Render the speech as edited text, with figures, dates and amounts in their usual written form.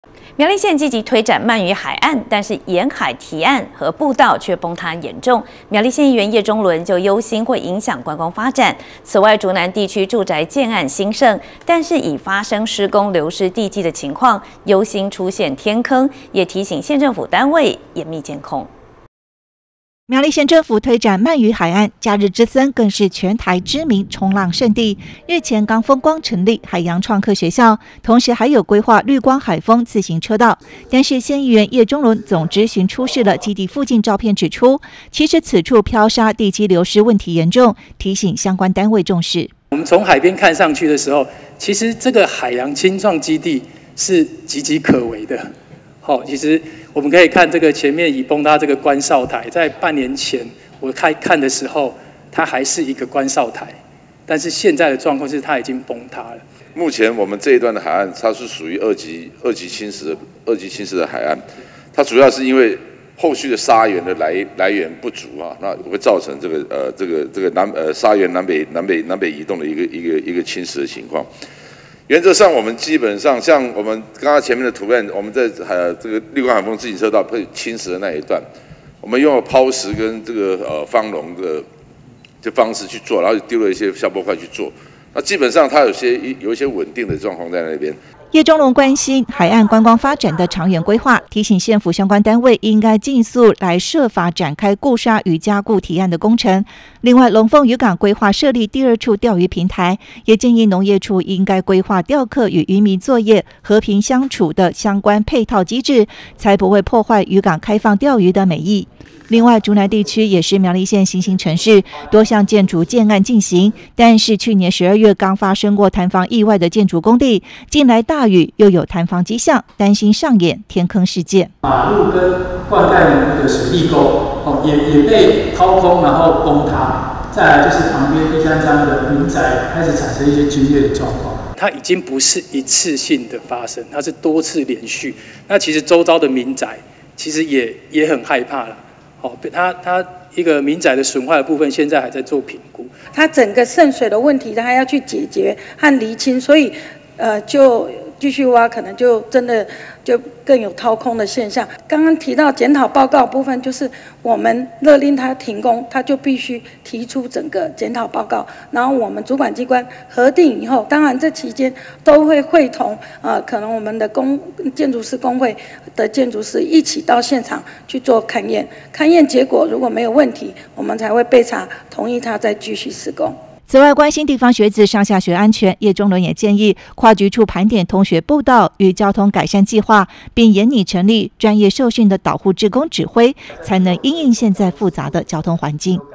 苗栗县积极推展鳗鱼海岸，但是沿海堤岸和步道却崩塌严重。苗栗县议员叶中伦就忧心会影响观光发展。此外，竹南地区住宅建案兴盛，但是已发生施工流失地基的情况，忧心出现天坑，也提醒县政府单位严密监控。 苗栗县政府推展鳗鱼海岸，假日之森更是全台知名冲浪圣地。日前刚风光成立海洋创客学校，同时还有规划绿光海风自行车道。但是县议员叶中伦总质询出示了基地附近照片，指出其实此处漂沙地基流失问题严重，提醒相关单位重视。 我们从海边看上去的时候，其实这个海洋青创基地是岌岌可危的。其实我们可以看这个前面已崩塌这个关哨台，在半年前我看的时候，它还是一个关哨台，但是现在的状况是它已经崩塌了。 目前我们这一段的海岸，它是属于二级侵蚀的海岸，它主要是因为后续的沙源的来源不足啊，那会造成这个沙源南北移动的一个侵蚀的情况。原则上，我们基本上像我们刚刚前面的图片，我们在这个绿光海风自行车道被侵蚀的那一段，我们用了抛石跟这个方龙的方式去做，然后丢了一些消波块去做。那基本上它有一些稳定的状况在那边。 叶中伦关心海岸观光发展的长远规划，提醒县府相关单位应该尽速来设法展开固沙与加固堤岸的工程。另外，龙凤渔港规划设立第2处钓鱼平台，也建议农业处应该规划钓客与渔民作业和平相处的相关配套机制，才不会破坏渔港开放钓鱼的美意。另外，竹南地区也是苗栗县新兴城市，多项建筑建案进行，但是去年12月刚发生过坍方意外的建筑工地，近来大雨又有坍方迹象，担心上演天坑事件。 马路跟灌溉的水利沟也被掏空，然后崩塌。再来就是旁边第3章的民宅开始产生一些龟裂的状况。它已经不是一次性的发生，它是多次连续。那其实周遭的民宅其实也很害怕了。它一个民宅的损坏的部分，现在还在做评估。 它整个渗水的问题，它还要去解决和厘清，所以就继续挖，可能就真的就更有掏空的现象。刚刚提到检讨报告的部分，就是我们勒令它停工，它就必须提出整个检讨报告，然后我们主管机关核定以后，当然这期间都会会同可能我们的建筑师工会的建筑师一起到现场去做勘验，勘验结果如果没有问题，我们才会备查同意它再继续施工。 此外，关心地方学子上下学安全，叶中伦也建议跨局处盘点同学步道与交通改善计划，并研拟成立专业受训的导护志工指挥，才能因应现在复杂的交通环境。